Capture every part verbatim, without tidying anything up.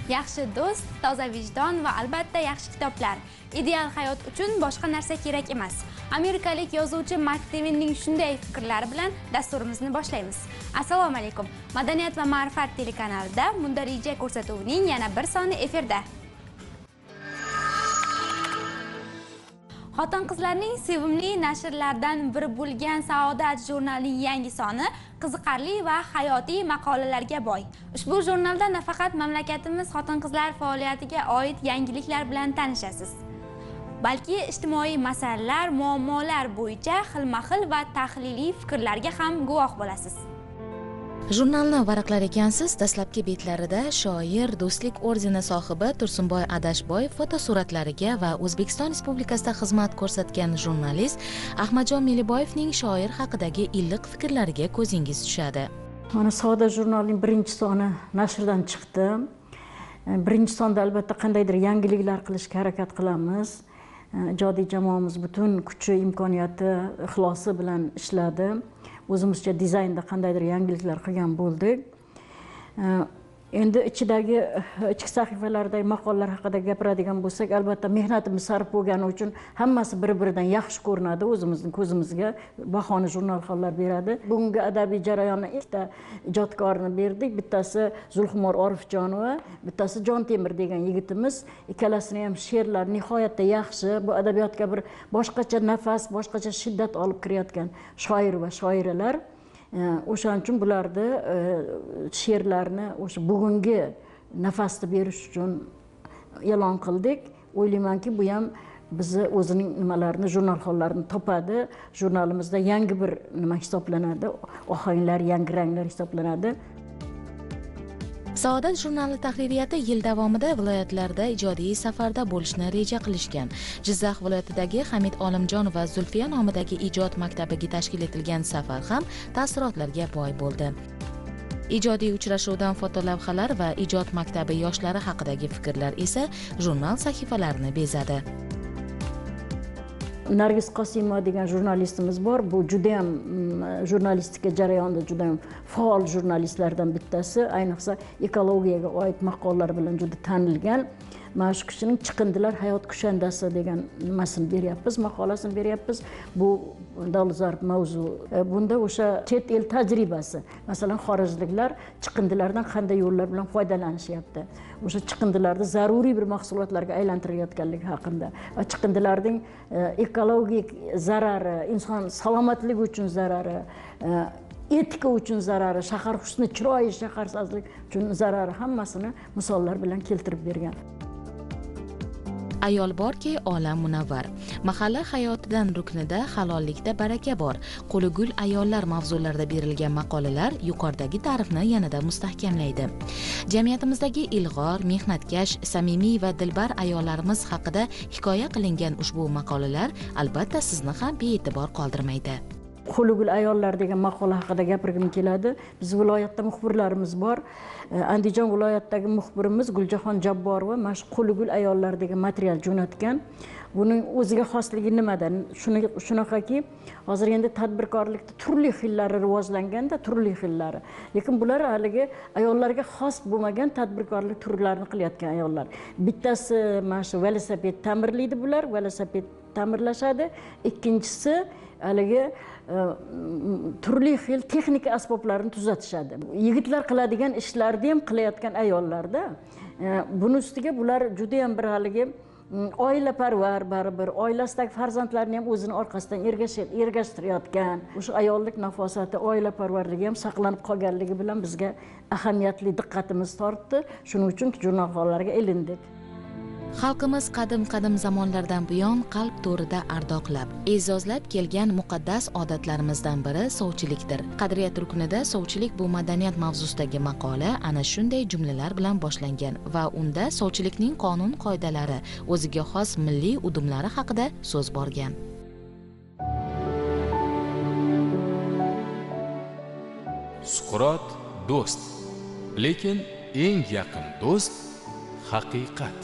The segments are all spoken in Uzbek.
yaxshi do'st, toza vijdon va albatta yaxshi kitoblar. Ideal hayot uchun boshqa narsa kerak emas. Amerikalik yozuvchi Mark Twainning shunday fikrlari bilan dasturimizni boshlaymiz. Assalomu alaykum. Madaniyat va ma'rifat telekanalida Mundarija ko'rsatuvining yana bir soni efirda. Xotin-qizlarning sevimli nashrlardan biri bo'lgan Saodat jurnalining yangi soni qiziqarli va hayotiy maqolalarga boy. Ushbu jurnalda nafaqat mamlakatimiz xotin-qizlar faoliyatiga oid yangiliklar bilan tanishasiz, balki ijtimoiy masalalar, muammolar bo'yicha xilma-xil va tahliliy fikrlarga ham guvoh bo'lasiz. Jurnalni varaqlar ekansiz, dastlabki betlarida shoir, Do'stlik ordeni sohibi Tursunboy Adashboyev fotosuratlariga va O'zbekiston Respublikasida xizmat ko'rsatgan jurnalist Ahmadjon Meliboyevning shoir haqidagi iliq fikrlariga ko'zingiz tushadi. Mana Saodat jurnalining birinchi soni nashrdan chiqdi. Birinchi sonda albatta qandaydir yangiliklar qilishga harakat qilamiz. Ijodiy jamoamiz butun kuchi, imkoniyati, ixlosi bilan ishladi. O'zimizcha dizaynda qandaydir yangiliklar qilgan bo'ldik. Endi ichidagi ichki sahifalardagi maqolalar haqida gapiradigan bo'lsak, albatta mehnatimiz sarf bo'lgani uchun hammasi bir-biridan yaxshi ko'rinadi. O'zimizning ko'zimizga bahoni jurnal xonlar beradi. Bugungi adabiy jarayonni ikkita ijodkorni berdik. Bittasi Zulxumor Orifjonova, bittasi Jon Temir degan yigitimiz. Ikkalasini ham she'rlar nihoyatda yaxshi. Bu adabiyotga bir boshqacha nafas, boshqacha shiddat olib kirayotgan shoir va shoiralar. O'shaning uchun bularni she'rlarni o'sha bugungi nafasni berish uchun e'lon qildik. O'ylaymanki, bu ham bizni o'zining nimalarini, jurnal xollarini topadi. Jurnalimizda yangi bir nima hisoblanadi, ohanglar, yangi ranglar hisoblanadi. Saodat jurnali tahririyati yil davomida viloyatlarda ijodiy safarda bo'lishni reja qilishgan. Jizzax viloyatidagi Hamid Olimjon va Zulfiya nomidagi ijod maktabiga tashkil etilgan safar ham taassurotlarga boy bo'ldi. Ijodiy uchrashuvdan fotolavhalar va ijod maktabi yoshlari haqidagi fikrlar esa jurnal sahifalarini bezadi. Nargiz Qosimova degan jurnalistimiz bor. Bu juda ham jurnalistika jarayonida juda ham faol jurnalistlardan bittasi. Ayniqsa ekologiyaga oid maqolalar bilan juda tanilgan. Mana shu kishining Chiqindilar hayot kushandasi degan nimasini beryapmiz, maqolasini beryapmiz. Bu dolzarb mavzu. Bunda o'sha chet el tajribasi, masalan, xorijliklar chiqindilardan qanday yo'llar bilan foydalanishyapti. O'sha chiqindilarni zaruriy bir mahsulotlarga aylantirilayotganligi haqida va chiqindilarning ekologik zarari, inson salomatligi uchun zarari, etika uchun zarari, shahar husni, chiroyi, shaharsozlik uchun zarari hammasini misollar bilan keltirib bergan. Ayol borki, olam munavvar. Mahalla hayotidan ruknida halollikda baraka bor. Qo'li gul ayollar mavzularida berilgan maqolalar yuqoridagi ta'rifni yanada mustahkamlaydi. Jamiyatimizdagi ilg'or, mehnatkash, samimiy va dilbar ayollarimiz haqida hikoya qilingan ushbu maqolalar albatta sizni ham bee'tibor qoldirmaydi. Qo'ligul ayollar degan maqola haqida gapirgim keladi. Biz viloyatda muxbirlarimiz bor. Andijon viloyatidagi muxbirimiz Guljahon Jabborova mana shu qo'ligul ayollar degan material jo'natgan. Buning o'ziga xosligi nimada? Shuni shunaqaki, hozir endi tadbirkorlikda turli xillari rivojlanganda, turli xillari. Lekin bular haligi ayollarga xos bo'lmagan tadbirkorlik turlarini qilayotgan ayollar. Bittasi mana shu velosiped ta'mirlaydi bular, velosiped ta'mirlashadi. Ikkinchisi haligi turli xil texnika asboblarni tuzatishadi. Yigitlar qiladigan ishlarni ham qilayotgan ayollarda. Buning ustiga bular juda ham bir haligi oilaparvar, baribir oilasidagi farzandlarni ham o'zini orqasidan ergashtirayotgan. O'sha ayollik nafosati, oilaparvarligi ham saqlanib qolganligi bilan bizga ahamiyatli diqqatimiz tortdi. Shuning uchun jurnal xollariga ilindik. Xalqimiz qadim-qadim zamonlardan buyon qalb to'rida ardoqlab, e'zozlab kelgan muqaddas odatlarimizdan biri sovchilikdir. Qadriyat ruknida sovchilik bu madaniyat mavzusidagi maqola ana shunday jumlalar bilan boshlangan va unda sovchilikning qonun-qoidalari, o'ziga xos milliy udumlari haqida so'z borgan. Suqrot do'st, lekin eng yaqin do'st haqiqat.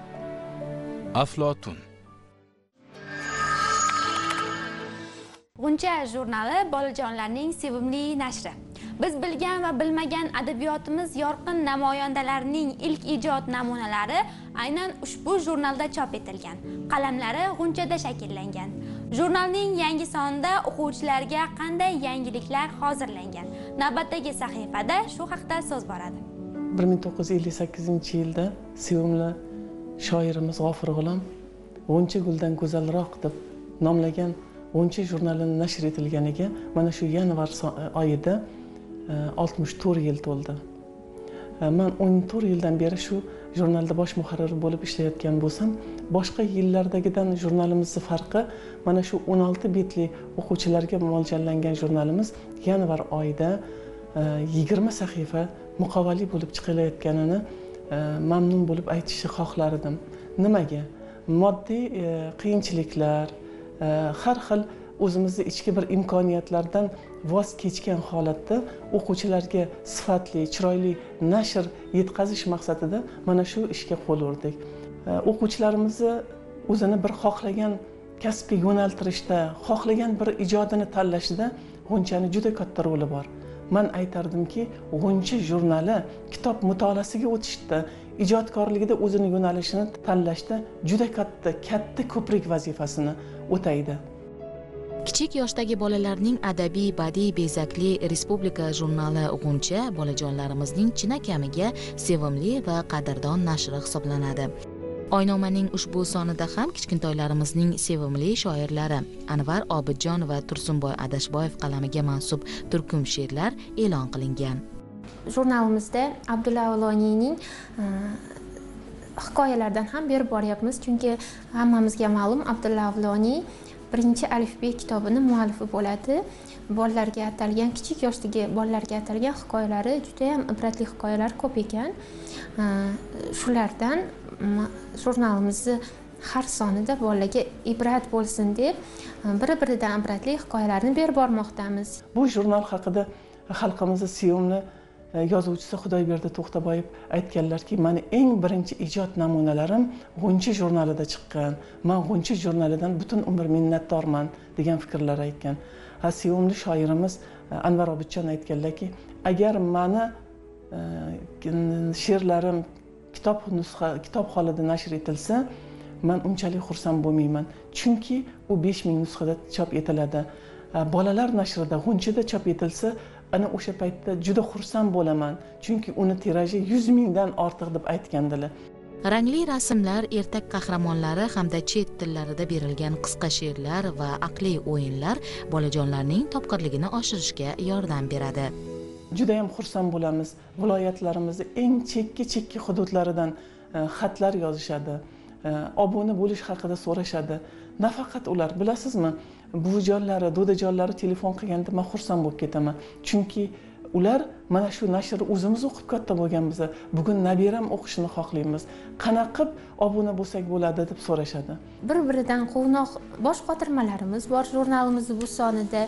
Aflotun. Bugun G'uncha jurnali bolajonlarning sevimli nashri. Biz bilgan va bilmagan adabiyotimiz yorqin namoyandalarining ilk ijod namunalari aynan ushbu jurnalda chop etilgan. Qalamlari g'unchada shakllangan. Jurnalning yangi sonida o'quvchilarga qanday yangiliklar hozirlangan? Navbatdagi sahifada shu haqda so'z boradi. bir ming to'qqiz yuz ellik sakkizinchi yilda sevimli shoirimiz G'ofur G'ulom G'uncha guldan go'zalroq deb nomlagan G'uncha jurnalini nashr etilganiga mana shu yanvar oyida oltmish to'rt yil to'ldi. Men o'n to'rt yildan beri shu jurnalda bosh muharrir bo'lib ishlayotgan bo'lsam, boshqa yillardagidan jurnalimizning farqi mana shu o'n olti betli o'quvchilarga mo'ljallangan jurnalimiz yanvar oyida yigirma sahifa muqovali bo'lib chiqilayotganini mamnun bo'lib aytishni xohlardim. Nimaga? Moddiy qiyinchiliklar, har xil o'zimizning ichki bir imkoniyatlardan voz kechgan holatda o'quvchilarga sifatli, chiroyli nashr yetkazish maqsadida mana shu ishga qo'l urdik. O'quvchilarimizni o'zini bir xohlagan kasbga yo'naltirishda, xohlagan bir ijodini tanlashida G'unchani juda katta roli bor. Men aytardimki, G'uncha jurnali kitob mutolaasiga o'tishda, ijodkorligida o'zini yo'nalishini tanlashda juda katta, katta ko'prik vazifasini o'taydi. Kichik yoshdagi bolalarning adabiy, badiiy, bezakli respublika jurnali G'uncha bolajonlarimizning chinakamiga sevimli va qadrdon nashri hisoblanadi. Oynomaning ushbu sonida ham kichkintoylarimizning sevimli shoirlari Anvar Obidjon va Tursunboy Adashboyev qalamiga mansub turkum she'rlar e'lon qilingan. Jurnalimizda Abdulla Avloniyning hikoyalaridan ham berib boryapmiz, chunki hammamizga ma'lum Abdulla Avloniy birinchi alifbe kitobini muallifi bo'ladi. Bolalarga atalgan, kichik yoshdagi bolalarga atalgan hikoyalari juda ham ibratli hikoyalar ko'p ekan. Shulardan jurnalimizni har sonida bolalarga ibrat bo'lsin deb bir-biridan ibratli hikoyalarni berib bormoqdamiz. Bu jurnal haqida xalqimizning sevimli yozuvchisi Xudoyberdi To'xtaboyev aytganlarki, meni eng birinchi ijod namunalarim G'uncha jurnalida chiqqan. Men G'uncha jurnalidan butun umr minnatdorman degan fikrlar aytgan. Ha, sevimli shoirimiz Anvar Obidjon aytganlarki, agar meni she'rlarim kitob nusxa, kitob holida nashr etilsa, men unchalik xursand bo'lmayman. Chunki u besh ming nusxada chop etiladi. Bolalar nashrida G'unchada chop etilsa, ana o'sha paytda juda xursand bo'laman, chunki uni tiraji yuz mingdan ortiq deb aytgandilar. Rangli rasmlar, ertak qahramonlari hamda chet tillarida berilgan qisqa she'rlar va aqliy o'yinlar bolajonlarning topqirligini oshirishga yordam beradi. Juda ham xursand bo'lamiz. Viloyatlarimizning eng chekka-chekka hududlaridan xatlar yozishadi. Obuna bo'lish haqida so'rashadi. Nafaqat ular, bilasizmi? Buvijonlari, dodajonlari telefon qilganda men xursand bo'lib ketaman. Chunki ular mana shu nashrni o'zimiz o'qib katta bo'lganmiz. Bugun nabiram o'qishini xohlaymiz. Qanaqa qilib obuna bo'lsak bo'ladi deb so'rashadi. Bir-biridan quvnoq bosh qotirmalarimiz bor jurnalimizning bu sonida.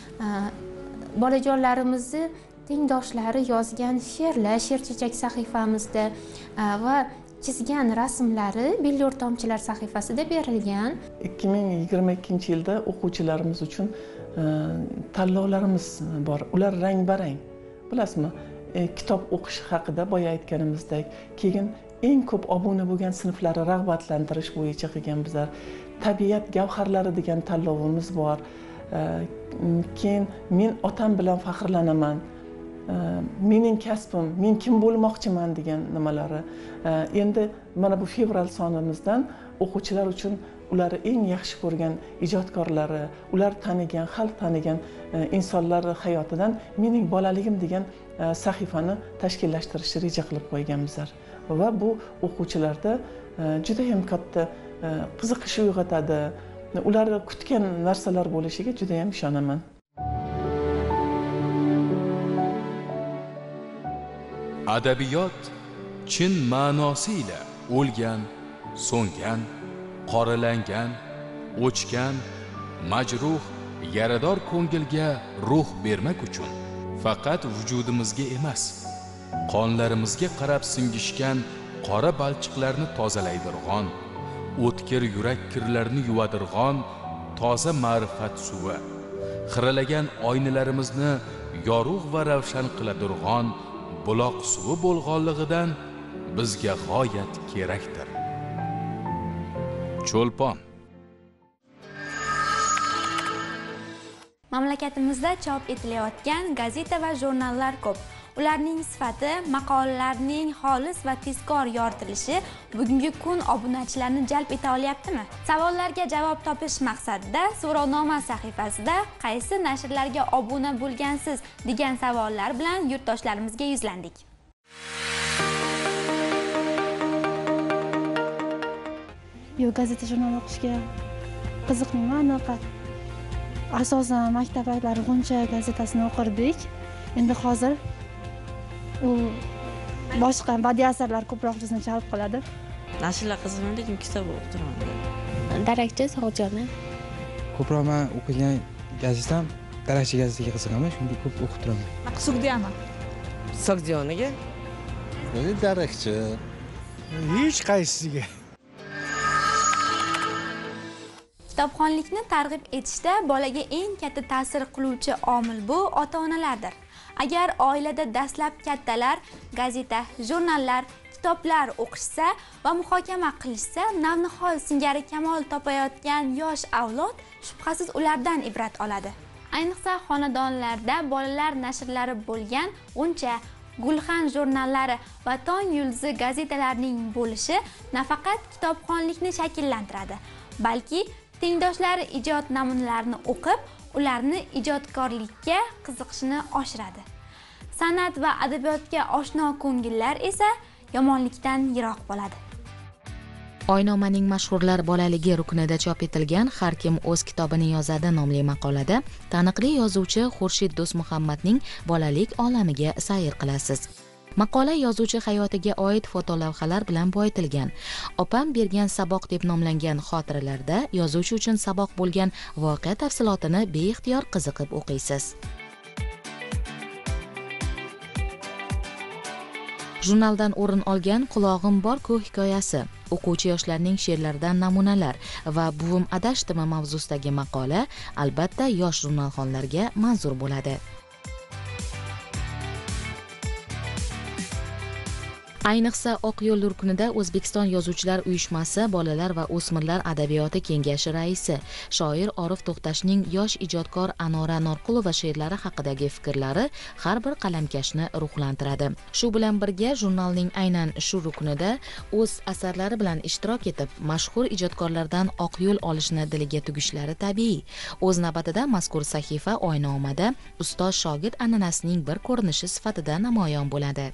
Bolajonlarimizni tengdoshlari yozgan she'rlar, she'rchechak sahifamizda va chizgan rasmlari Billur Tomchilar sahifasida berilgan. ikki ming yigirma ikkinchi yilda o'quvchilarimiz uchun tanlovlarimiz bor. Ular rang-barang. Bilasizmi? Kitob o'qish haqida boya aytganimizdek, keyin eng ko'p obuna bo'lgan sinflarni rag'batlantirish bo'yicha qilgan bizlar tabiat gavharlari degan tanlovimiz bor. Keyin men otam bilan faxrlanaman. Mening kasbim, men kim bo'lmoqchiman degan nimalari. Endi mana bu fevral sonimizdan o'quvchilar uchun ular eng yaxshi ko'rgan ijodkorlari, ular tanigan, xalq tanigan insonlar hayotidan mening bolaligim degan sahifani tashkillashtirishni reja qilib qo'yganmizlar. Va bu o'quvchilarda juda ham katta qiziqish uyg'otadi. Ular kutgan narsalar bo'lishiga juda ham ishonaman. Adabiyot chin ma'nosiyle o'lgan, so'ngan, qoralangan, o'chgan, majruh, yarador ko'ngilga ruh bermak uchun faqat vujudimizga emas, qonlarimizga qarab singishgan qora balchiqlarni tozalaydirg'on, o'tkir yurak kirlarini yuvadirg'on toza ma'rifat suvi, xiralagan oynalarimizni yorug' va ravshan qiladirg'on buloq suvi bo'lganligidan bizga g'oyat kerakdir. Cho'lpon. Mamlakatimizda chop etilayotgan gazeta va jurnallar ko'p. Ularning sifati, maqolalarning xolis va tezkor yoritilishi bugungi kun obunachilarni jalb eta olyaptimi? Savollarga javob topish maqsadida so'rovnoma sahifasida qaysi nashrlarga obuna bo'lgansiz degan savollar bilan yurtdoshlarimizga yuzlandik. Yo'q, gazeta jurnal o'qishga qiziqmayman. Anaqa asosan maktab paytlari G'uncha gazetasini o'qirdik. Endi hozir u boshqa badiiy asarlar ko'proq bizni jalb qiladi. Nashrlar qiziqmaydi, lekin kitob o'qib turaman. Darakchi Sog'jonni. Ko'proq men o'qigan gazetam Darakchi gazetaga qiziqaman, shunga ko'p o'qib turaman. Sug'diyami? Sog'joniga? Darakchi. Hech qaysisiga. Kitobxonlikni targ'ib etishda bolaga eng katta ta'sir qiluvchi omil bu ota-onalardir. Agar oilada dastlab kattalar gazeta, jurnallar, kitoblar o'qishsa va muhokama qilishsa, navnihol singari kamol topayotgan yosh avlod shubhasiz ulardan ibrat oladi. Ayniqsa xonadonlarda bolalar nashrlari bo'lgan G'uncha, Gulxan jurnallari va Tong yulduzi gazetalarining bo'lishi nafaqat kitobxonlikni shakllantiradi, balki tengdoshlari ijod namunalarini o'qib, ularni ijodkorlikka qiziqishini oshiradi. San'at va adabiyotga oshno ko'ngillar esa yomonlikdan yiroq bo'ladi. Oynomaning mashhurlar bolaligi ruknida chop etilgan Har kim o'z kitobini yozadi nomli maqolada taniqli yozuvchi Xurshid Do'stmuhammadning bolalik olamiga sayr qilasiz. Maqola yozuvchi hayotiga oid fotolavhalar bilan boyitilgan. Opam bergan saboq deb nomlangan xotiralarda yozuvchi uchun saboq bo'lgan voqea tafsilotini beixtiyor qiziqib o'qiysiz. Jurnaldan o'rin olgan Qulog'im bor-ku hikoyasi, o'quvchi yoshlarning she'rlaridan namunalar va Buvim adashdimi mavzusidagi maqola albatta yosh jurnalxonlarga manzur bo'ladi. Ayniqsa Oq yo'l ruknida O'zbekiston Yozuvchilar uyushmasi Bolalar va o'smirlar adabiyoti kengashi raisi, shoir Orif To'xtashning yosh ijodkor Anora Norqulova she'rlari haqidagi fikrlari har bir qalamkashni ruhlantiradi. Shu bilan birga jurnalning aynan shu ruknida o'z asarlari bilan ishtirok etib, mashhur ijodkorlardan oq yo'l olishni diliga tugishlari tabiiy. O'z navbatida mazkur sahifa Oynomada ustoz shogird an'anasining bir ko'rinishi sifatida namoyon bo'ladi.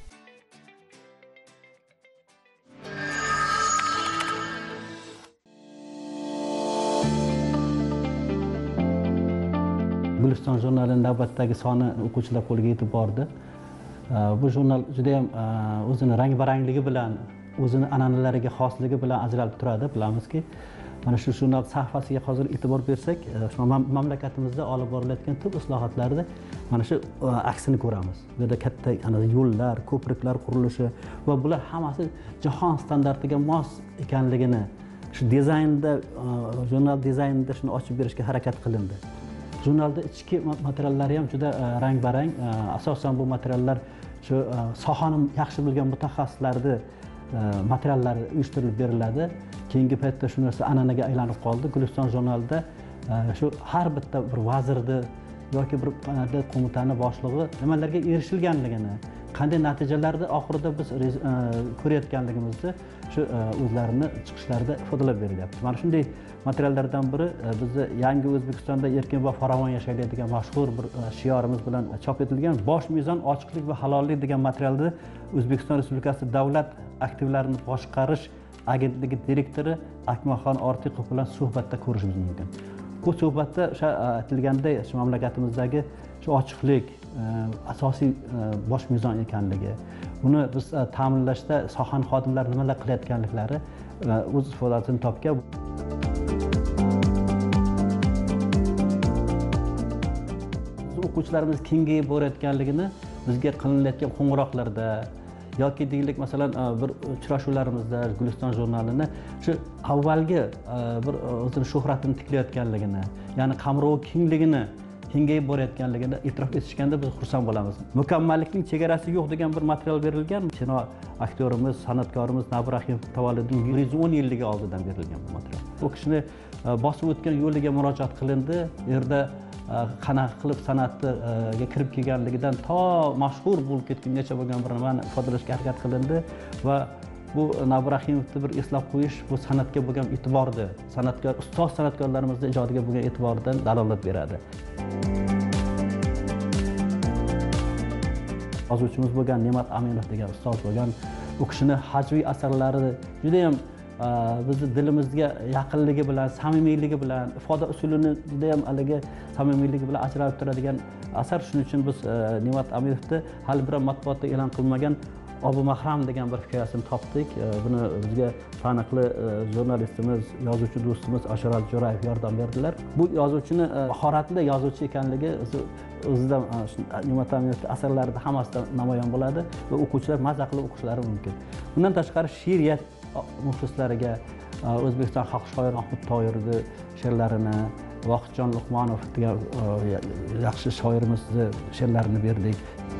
Guliston jurnalining navbatdagi soni o'quvchilar qo'liga yetib bordi. Bu jurnal juda ham o'zini rang-barangligi bilan, o'zini an'analariga xosligi bilan ajralib turadi. Bilamizki, mana shu jurnal sahifasiga hozir e'tibor bersak, mamlakatimizda olib borilayotgan tub islohotlarda mana shu aksini ko'ramiz. Bu yerda katta yo'llar, ko'priklar qurilishi va bular hammasi jahon standartiga mos ekanligini, shu dizaynda, jurnal dizaynida shuni ochib berishga harakat qilindi. Jurnalda ichki materiallari ham juda rang-barang. Asosan bu materiallar shu sohani yaxshi bilgan mutaxassislarning materiallari uyushtirilib beriladi. Keyingi paytda shu narsa an'anaga aylanib qoldi. Guliston jurnalida shu har bitta bir vazirni yoki bir qo'mitani boshlig'i nimalarga erishilganligini, qanday natijalarni oxirida biz ko'rayotganligimizni shu o'zlarini chiqishlarida ifodalab berilyapti. Mana shunday materiallardan biri bizni yangi O'zbekistonda erkin va farovon yashaydigan mashhur bir shiorimiz bilan chop etilgan Bosh mezon ochiqlik va halollik degan materialni O'zbekiston Respublikasi Davlat aktivlarini boshqarish agentligi direktori Akmalxon Ortiqov bilan suhbatda ko'rishingiz mumkin. Bu suhbatda o'sha aytilganday shu mamlakatimizdagi shu ochiqlik asosiy bosh mezon ekanligi, buni biz ta'minlashda sohaning xodimlari nimalar qilayotganliklari o'z ifodasini topgan. O'quvchilarimiz kengayib borayotganligini bizga qilinayotgan qo'ng'iroqlarda yoki deylik masalan bir uchrashuvlarimizda Guliston jurnalini shu avvalgi bir o'zining shuhratini tiklayotganligini, ya'ni qamrovi kengligini kengayib borayotganligini e'tirof etishganda biz xursand bo'lamiz. Mukammallikning chegarasi yo'q degan bir material berilgan. Kino aktyorimiz, san'atkorimiz Nabir Rahimov tavalludining bir yuz o'n yilligi oldidan berilgan bu material. Bu kishini bosib o'tgan yo'liga murojaat qilindi. U yerda qanaqa qilib san'atga kirib kelganligidan to mashhur bo'lib ketgungacha bo'lgan bir nimani ifodalashga harakat qilindi va bu Nabir Rahimovni bir eslab qo'yish bu san'atga bo'lgan e'tiborni, san'atkor ustoz san'atkorlarimizning ijodiga bo'lgan e'tiboridan dalolat beradi. Yozuvchimiz bo'lgan Ne'mat Aminov degan ustoz bo'lgan, u kishini hajviy asarlari juda ham bizni dilimizga yaqinligi bilan, samimiyligi bilan, ifoda usulini juda ham haligi samimiyligi bilan ajralib turadigan asar. Shuning uchun biz Ne'mat Aminovni hali bir matbuotda e'lon qilmagan Abu Mahram degan bir hikoyasini topdik. Buni bizga taniqli jurnalistimiz, yozuvchi do'stimiz Asharat Jo'rayev yordam berdilar. Bu yozuvchini mahoratli yozuvchi ekanligi o'zidan Ne'mat Aminov asarlarida hammasida namoyon bo'ladi va o'quvchilar maza qilib o'qishlari mumkin. Bundan tashqari she'riyat muxlislariga O'zbekiston xalq shoiri Mahmud Toyirni she'rlarini, Vohidjon Luqmonov degan yaxshi shoirimizni she'rlarini berdik.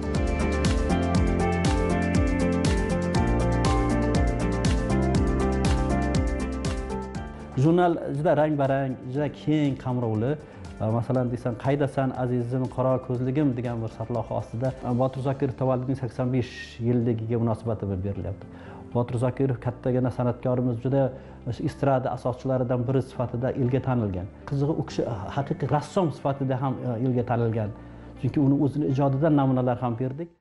Jurnal juda rang-barang, juda keng qamrovli. Masalan desam, qaydasan azizim, qora ko'zligim degan bir sarlavha ostida Botir Zokirov tavalludining sakson besh yilligiga munosabati bilan berilyapti. Botir Zokirov kattagina san'atkorimiz, juda estrada asoschilaridan biri sifatida elga tanilgan. Qizig'i, u kishi haqiqiy rassom sifatida ham elga tanilgan. Chunki uni o'zini ijodidan namunalar ham berdik.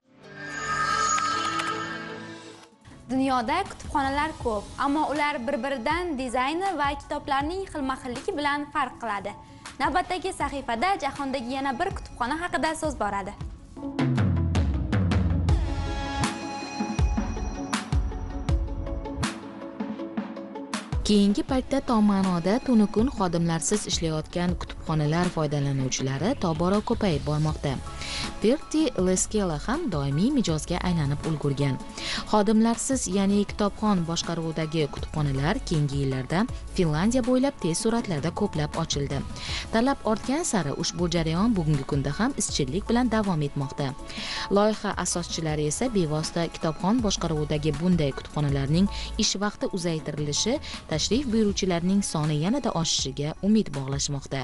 Dunyoda kutubxonalar ko'p, ammo ular bir-biridan dizayni va kitoblarning xilma-xilligi bilan farq qiladi. Navbatdagi sahifada jahondagi yana bir kutubxona haqida so'z boradi. Keyingi paytda tom ma'noda tunu kun xodimlarsiz ishlayotgan kutubxonalar foydalanuvchilari tobora ko'payib bormoqda. Perti Leskela ham doimiy mijozga aylanib ulgurgan. Xodimlarsiz, ya'ni kitobxon boshqaruvidagi kutubxonalar keyingi yillarda Finlandiya bo'ylab tez sur'atlarda ko'plab ochildi. Talab ortgan sari ushbu jarayon bugungi kunda ham izchillik bilan davom etmoqda. Loyiha asoschilari esa bevosita kitobxon boshqaruvidagi bunday kutubxonalarning ish vaqti uzaytirilishi, tashrif buyuruvchilarning soni yanada oshishiga umid bog'lashmoqda.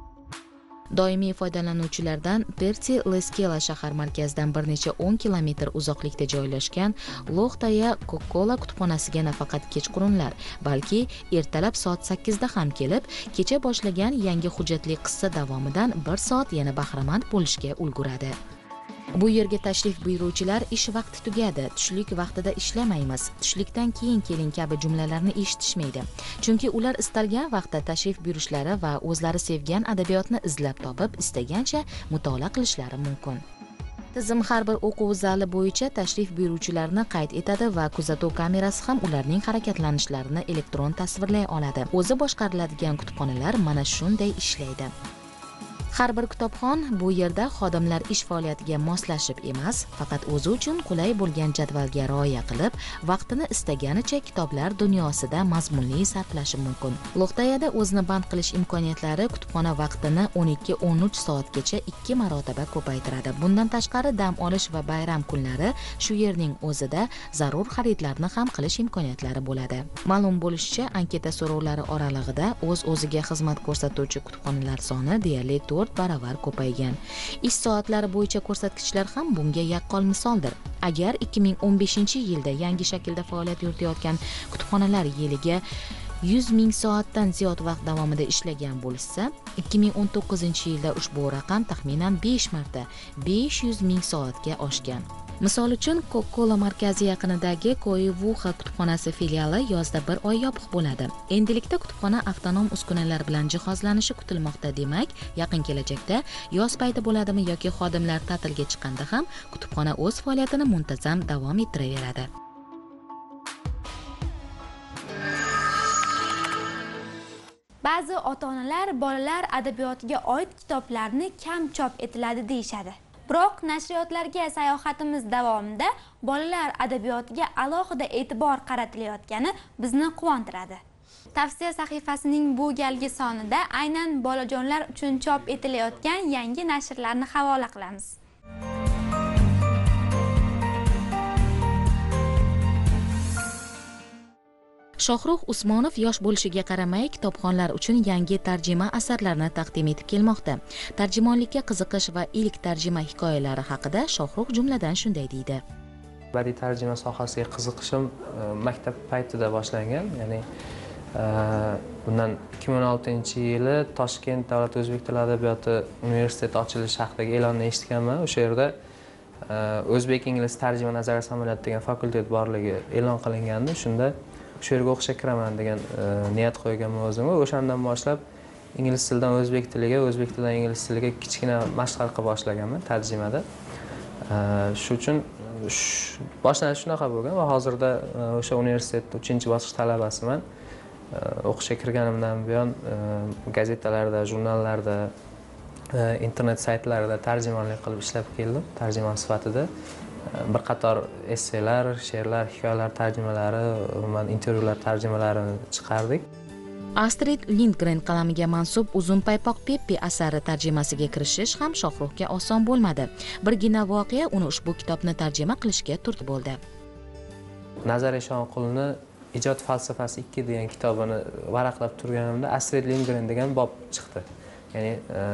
Doimiy foydalanuvchilardan Perti Leskela shahar markazidan bir necha o'n kilometr uzoqlikda joylashgan Loxtaya Coca-Cola kutubxonasiga nafaqat kechqurunlar, balki ertalab soat sakkizda ham kelib, kecha boshlagan yangi hujjatli qissa davomidan bir soat yana bahramand bo'lishga ulguradi. Bu yerga tashrif buyuruvchilar ish vaqti tugadi, tushlik vaqtida ishlamaymiz, tushlikdan keyin keling kabi jumlalarni eshitishmaydi. Chunki ular istalgan vaqtda tashrif buyurishlari va o'zlari sevgan adabiyotni izlab topib, istagancha mutolaa qilishlari mumkin. Tizim har bir o'quv zali bo'yicha tashrif buyuruvchilarni qayd etadi va kuzatuv kamerasi ham ularning harakatlanishlarini elektron tasvirlay oladi. O'zi boshqariladigan kutubxonalar mana shunday ishlaydi. Har bir kitobxon bu yerda xodimlar ish faoliyatiga moslashib emas, faqat o'zi uchun qulay bo'lgan jadvalga rioya qilib, vaqtini istaganicha kitoblar dunyosida mazmunli sarflashi mumkin. Loxtayada o'zini band qilish imkoniyatlari kutubxona vaqtini o'n ikki o'n uch soatgacha ikki marotaba ko'paytiradi. Bundan tashqari dam olish va bayram kunlari shu yerning o'zida zarur xaridlarni ham qilish imkoniyatlari bo'ladi. Ma'lum bo'lishicha, anketa so'rovlari oralig'ida o'z-o'ziga xizmat ko'rsatuvchi kutubxonalar soni deyarli to'rt baravar ko'paygan. Ish soatlari bo'yicha ko'rsatkichlar ham bunga yaqqol misoldir. Agar ikki ming o'n beshinchi yilda yangi shaklda faoliyat yuritayotgan kutubxonalar yiliga yuz ming soatdan ziyod vaqt davomida ishlagan bo'lsa, ikki ming o'n to'qqizinchi yilda ushbu raqam taxminan besh marta besh yuz ming soatga oshgan. Misol uchun, Coca-Cola markazi yaqinidagi Koivuxa kutubxonasi filiali yozda bir oy yopiq bo'ladi. Endilikda kutubxona avtonom uskunalar bilan jihozlanishi kutilmoqda, demak, yaqin kelajakda yoz payti bo'ladimi yoki xodimlar ta'tilga chiqqanda ham kutubxona o'z faoliyatini muntazam davom ettiraveradi. Ba'zi ota-onalar bolalar adabiyotiga oid kitoblarni kam chop etiladi deyshadi. Biroq nashriyotlarga sayohatimiz davomida bolalar adabiyotiga alohida e'tibor qaratilayotgani bizni quvontiradi. Tavsiya sahifasining bu galgi sonida aynan bolajonlar uchun chop etilayotgan yangi nashrlarni havola qilamiz. Shohrux Usmonov yosh bo'lishiga qaramay kitobxonlar uchun yangi tarjima asarlarni taqdim etib kelmoqda. Tarjimonlikka qiziqish va ilk tarjima hikoyalari haqida Shohrux jumladan shunday deydi. Badiiy tarjima sohasiga qiziqishim maktab paytida boshlangan. Ya'ni bundan ikki ming o'n oltinchi yili Toshkent davlat o'zbek tili adabiyoti universiteti ochilishi haqidagi e'lonni eshitganman. O'sha yerda o'zbek ingliz tarjima nazariya samolyoti degan fakultet borligi e'lon qilingandi. Shunda o'sha yerga o'qishga kiraman degan niyat qo'yganman o'zimga. O'shandan boshlab ingliz tilidan o'zbek tiliga, o'zbek tilidan ingliz tiliga kichkina mashqlar qila boshlaganman tarjimada. Shu uchun boshlanishi shunaqa bo'lgan va hozirda o'sha universitetda uchinchi bosqich talabasiman. O'qishga kirganimdan buyon gazetalarda, jurnallarda, internet saytlarida tarjimonlik qilib ishlab keldim, tarjimon sifatida. Bir qator esselar, she'rlar, hikoyalar tarjimalari, umuman intervyular tarjimalarini chiqardik. Astrid Lindgren qalamiga mansub Uzun paypoq Peppi asari tarjimasiga kirishish ham Shohruxga oson bo'lmadi. Birgina voqea uni ushbu kitobni tarjima qilishga turtki bo'ldi. Nazar Eshonqulni Ijod falsafasi ikki degan kitobini varaqlab turganimda Astrid Lindgren degan bob chiqdi. Ya'ni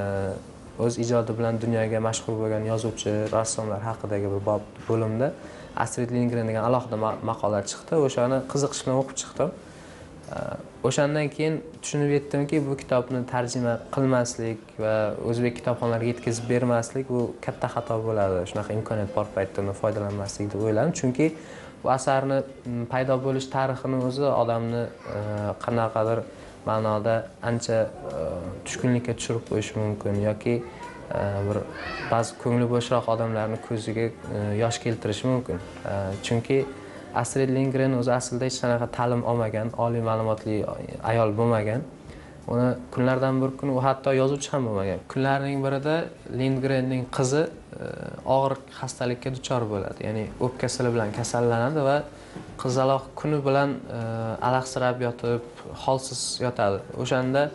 o'z ijodi bilan dunyoga mashhur bo'lgan yozuvchi, rassomlar haqidagi bir bob bo'limda Astrid Lindgren degan alohida maqola chiqdi. O'shani qiziqish bilan o'qib chiqdim. O'shandan keyin tushunib yetdimki, bu kitobni tarjima qilmaslik va o'zbek kitobxonalariga yetkazib bermaslik bu katta xato bo'ladi. Shunaqa imkoniyat bor paytda undan foydalanmaslik deb o'yladim. Chunki bu asarni paydo bo'lish tarixini o'zi odamni qanaqadir ma'noda ancha tushkunlikka tushirib qo'yishi mumkin yoki bir ba'zi ko'ngli bo'shroq odamlarning ko'ziga yosh keltirishi mumkin. Chunki Astrid Lindgren o'zi aslida hech qanaqa ta'lim olmagan, oliy ma'lumotli ayol bo'lmagan. Uni kunlardan bir kun u hatto yozuvchi ham bo'lmagan. Kunlarning birida Lindgrenning qizi og'ir xastalikka duchor bo'ladi. Ya'ni o'pka sili bilan kasallanadi va qizaloq kuni bilan alahsirab yotib, holsiz yotadi. O'shanda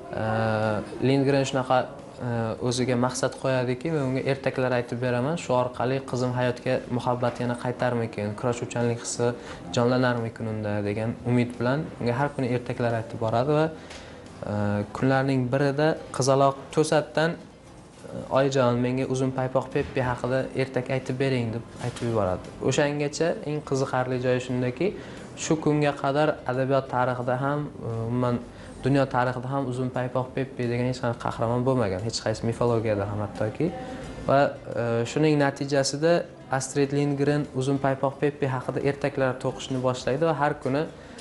Lindgren shunaqa o'ziga maqsad qo'yadiki, men unga ertaklar aytib beraman, shu orqali qizim hayotga muhabbat yana qaytarmikin, kurashuvchanlik hissi jonlanarmikin unda degan umid bilan unga har kuni ertaklar aytib boradi va kunlarning birida qizaloq to'satdan oyijon menga Uzun paypoq Peppi haqida ertak aytib bering deb aytib yuboradi. O'shangacha eng qiziqarli joyi shundaki, shu kunga qadar adabiyot tarixida ham, umuman dunyo tarixida ham Uzun paypoq Peppi degan hech qanday qahramon bo'lmagan, hech qaysi mifologiyada ham hattoki. Va shuning natijasida Astrid Lindgren Uzun paypoq Peppi haqida ertaklar to'qishni boshlaydi va har kuni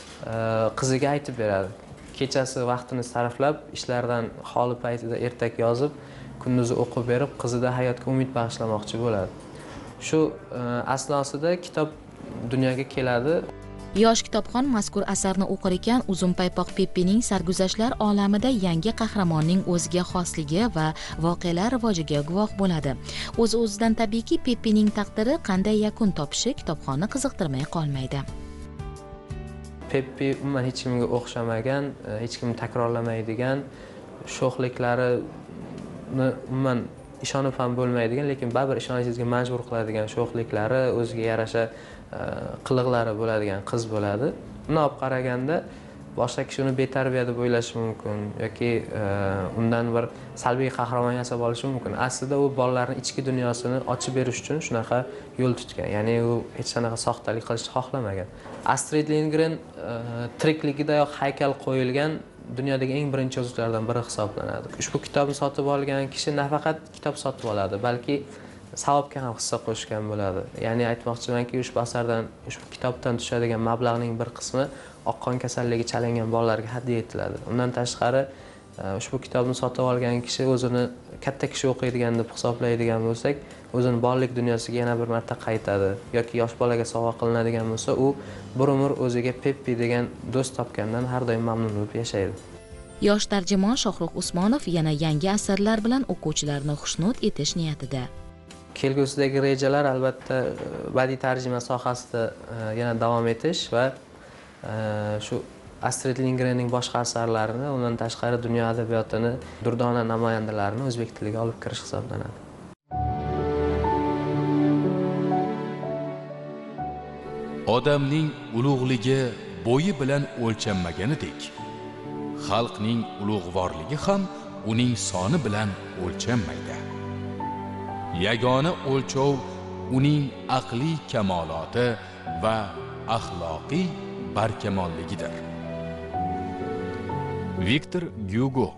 qiziga aytib beradi. Kechasi vaqtini sarflab, ishlardan xoli paytida ertak yozib, kunduzi o'qib berib, qizida hayotga umid bag'ishlamoqchi bo'ladi. Shu asnosida kitob dunyoga keladi. Yosh kitobxon mazkur asarni o'qir ekan, Uzun paypoq Peppining sarguzashtlar olamida yangi qahramonning o'ziga xosligi va voqealar rivojiga guvoh bo'ladi. O'z-o'zidan tabiiyki Peppining taqdiri qanday yakun topishi kitobxonni qiziqtirmay qolmaydi. Peppi umuman hech kimga o'xshamagan, hech kimni takrorlamaydigan, sho'xliklarini umuman ishonib ham bo'lmaydigan, lekin baribir ishonishingizga majbur qiladigan sho'xliklari, o'ziga yarasha qiliqlari bo'ladigan qiz bo'ladi. Buni olib qaraganda boshqa kishi uni betarbiya deb o'ylashi mumkin yoki undan bir salbiy qahramon yasab olishi mumkin. Aslida u bolalarning ichki dunyosini ochib berish uchun shunaqa yo'l tutgan. Ya'ni u hech qanaqa soxtalik qilishni xohlamagan. Astrid Lindgren tirikligidayoq haykal qo'yilgan dunyodagi eng birinchi yozuvchilardan biri hisoblanadi. Ushbu kitobni sotib olgan kishi nafaqat kitob sotib oladi, balki savobga ham hissa qo'shgan bo'ladi. Ya'ni aytmoqchimanki, ushbu asardan, ushbu kitobdan tushadigan mablag'ning bir qismi oqqon kasalligi chalingan bolalarga hadya etiladi. Undan tashqari, ushbu kitobni sotib olgan kishi o'zini katta kishi o'qiydigan deb hisoblaydigan bo'lsak, o'zini bolalik dunyosiga yana bir marta qaytadi yoki yosh bolaga sovg'a qilinadigan bo'lsa, u bir umr o'ziga Peppi degan do'st topgandan har doim mamnun bo'lib yashaydi. Yosh tarjimon Shohrux Usmonov yana yangi asarlar bilan o'quvchilarni xushnud etish niyatida. Kelgusidagi rejalar albatta badiiy tarjima sohasida yana davom etish va shu Astrid Lindgrenning boshqa asarlarini, undan tashqari dunyo adabiyotini, durdona namoyandalarini o'zbek tiliga olib kirish hisoblanadi. Odamning ulug'ligi bo'yi bilan o'lchanmaganidek, xalqning ulug'vorligi ham uning soni bilan o'lchanmaydi. Yagona o'lchov uning aqliy kamoloti va axloqiy barkamolligidir. Viktor Gyugo.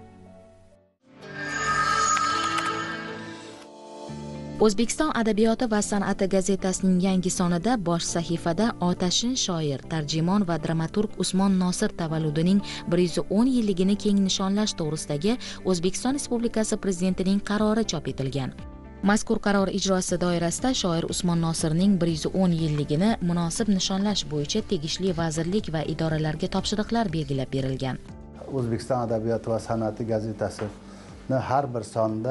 O'zbekiston adabiyoti va san'ati gazetasining yangi sonida bosh sahifada otashin shoir, tarjimon va dramaturg Usmon Nosir tavalludining bir yuz o'n yilligini keng nishonlash to'g'risidagi O'zbekiston Respublikasi Prezidentining qarori chop etilgan. Mazkur qaror ijrosi doirasida shoir Usmon Nosirning bir yuz o'n yilligini munosib nishonlash bo'yicha tegishli vazirlik va idoralarga topshiriqlar belgilab berilgan. O'zbekiston adabiyoti va san'ati gazetasini har bir sonda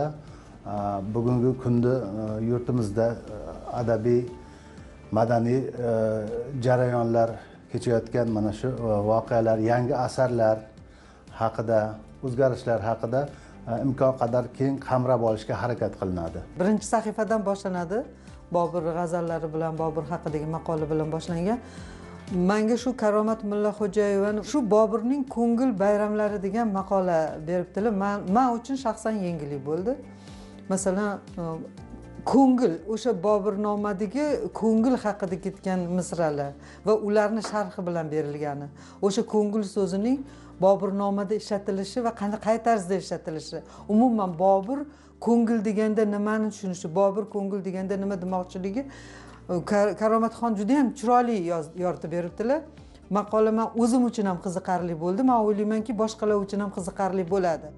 bugungi kunda yurtimizda adabiy, madaniy jarayonlar kechayotgan mana shu voqealar, yangi asarlar haqida, o'zgarishlar haqida imkon qadar keng qamrab olishga harakat qilinadi. Birinchi sahifadan boshlanadi. Bobur g'azallari bilan, Bobur haqidagi maqola bilan boshlangan. Menga shu Karomat Mullaxo'jayevani shu Boburning ko'ngil bayramlari degan maqola beribdilar. Men men uchun shaxsan yangilik bo'ldi. Masalan, ko'ngil, o'sha Boburnomadagi ko'ngil haqida ketgan misralar va ularni sharhi bilan berilgani. O'sha ko'ngil so'zining Boburnomada ishlatilishi va qay tarzda ishlatilishi. Umuman Bobur ko'ngil deganda nimani tushunishi, Bobur ko'ngil deganda nima demoqchiligi Karomatxon juda ham chiroyli yoritib beribdilar. Maqola men o'zim uchun ham qiziqarli bo'ldi. Men o'ylaymanki, boshqalar uchun ham qiziqarli bo'ladi.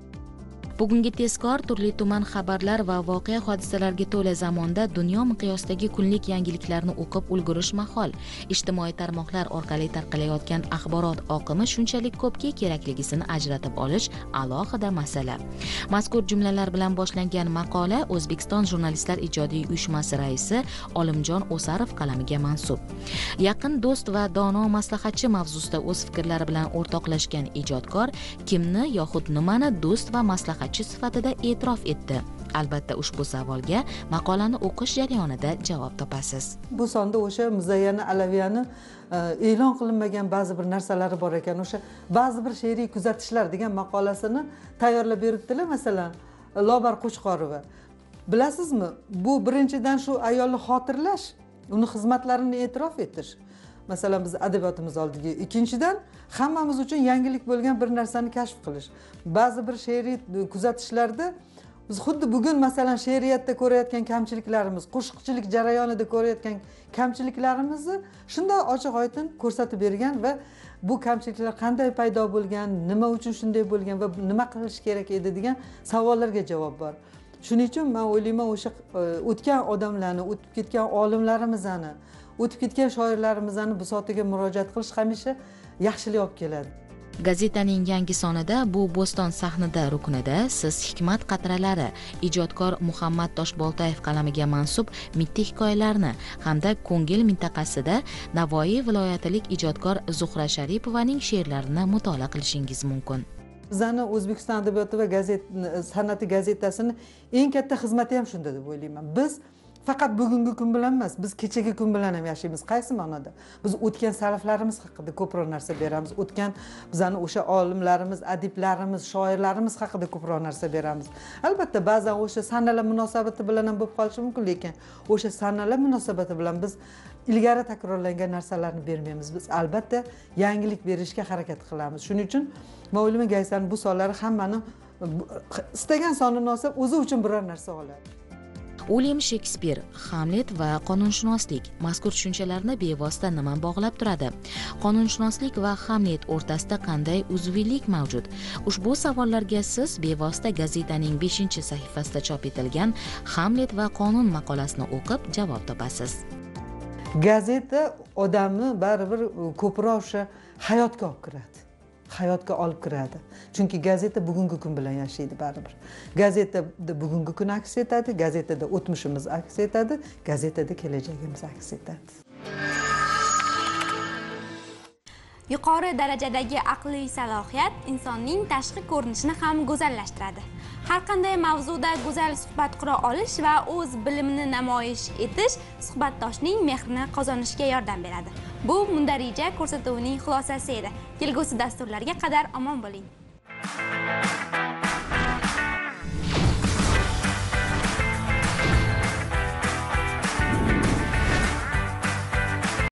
Bugungi tezkor, turli tuman xabarlar va voqea hodisalarga to'la zamonda dunyo miqyosidagi kunlik yangiliklarni o'qib ulgurish mahol. Ijtimoiy tarmoqlar orqali tarqalayotgan axborot oqimi shunchalik ko'pki, kerakligisini ajratib olish alohida masala. Mazkur jumlalar bilan boshlangan maqola O'zbekiston Jurnalistlar ijodiy uyushmasi raisi Olimjon O'sarov qalamiga mansub. Yaqin do'st va dono maslahatchi mavzusida o'z fikrlari bilan o'rtoqlashgan ijodkor kimni yoxud nimani do'st va maslahat sifatida e'tirof etdi. Albatta ushbu savolga maqolani o'qish jarayonida javob topasiz. Bu sonda o'sha Muzayyana Alaviyani e'lon qilinmagan ba'zi bir narsalari bor ekan. O'sha ba'zi bir she'riy kuzatishlar degan maqolasini tayyorlab beribdilar, masalan, Lobar Qo'chqorova. Bilasizmi, bu birinchidan shu ayolni xotirlash, uni xizmatlarini e'tirof etish. Masalan, biz adabiyotimiz oldiga. Ikkinchidan, hammamiz uchun yangilik bo'lgan bir narsani kashf qilish. Ba'zi bir she'riy kuzatishlarda biz xuddi bugun masalan she'riyatda ko'rayotgan kamchiliklarimiz, qo'shiqchilik jarayonida ko'rayotgan kamchiliklarimizni shunday ochiq-oydin ko'rsatib bergan va bu kamchiliklar qanday paydo bo'lgan, nima uchun shunday bo'lgan va nima qilish kerak edi degan savollarga javob bor. Shuning uchun men o'ylayman, o'sha o'tgan odamlarni, o'tib ketgan olimlarimizni, o'tib ketgan shoirlarimizni bisotiga murojaat qilish hamisha yaxshilik olib keladi. Gazetaning yangi sonida bu Bo'ston sahnida ruknida siz hikmat qatralari, ijodkor Muhammad Toshboltayev qalamiga mansub mitti hikoyalarni hamda Ko'ngil mintaqasida Navoiy viloyatilik ijodkor Zuhra Sharipovaning she'rlarini mutolaa qilishingiz mumkin. Bizning O'zbekiston adabiyoti va gazet san'ati gazetasini eng katta xizmati ham shunda deb o'ylayman. Biz faqat bugungi kun bilan emas, biz kechagi kun bilan ham yashaymiz. Qaysi ma'noda? Biz o'tgan salaflarimiz haqida ko'proq narsa beramiz. O'tgan bizning o'sha olimlarimiz, adiblarimiz, shoirlarimiz haqida ko'proq narsa beramiz. Albatta, ba'zan o'sha sanalar munosabati bilan ham bo'lib qolishi mumkin, lekin o'sha sanalar munosabati bilan biz ilgari takrorlangan narsalarni bermaymiz. Biz albatta yangilik berishga harakat qilamiz. Shuning uchun men o'ylayman, gazetaning bu sonlari hammani istagan sonini olsa, o'zi uchun biror narsa oladi. William Shekspir, Hamlet va qonunshunoslik mazkur tushunchalarni bevosita nima bog'lab turadi? Qonunshunoslik va Hamlet o'rtasida qanday uzviylik mavjud? Ushbu savollarga siz bevosita gazetaning beshinchi sahifasida chop etilgan Hamlet va qonun maqolasini o'qib javob topasiz. Gazeta odamni baribir ko'proq o'sha hayotga olib kiradi. hayotga olib kiradi. Chunki gazeta bugungi kun bilan yashaydi baribir. Gazetada bugungi kun aks etadi, gazetada o'tmishimiz aks etadi, gazetada kelajagimiz aks etadi. Yuqori darajadagi aqliy salohiyat insonning tashqi ko'rinishini ham go'zallashtiradi. Har qanday mavzuda go'zal suhbat qura olish va o'z bilimini namoyish etish suhbatdoshning mehrini qozonishga yordam beradi. Bu Mundarija ko'rsatuvining xulosasi edi. Kelgusi dasturlarga qadar omon bo'ling.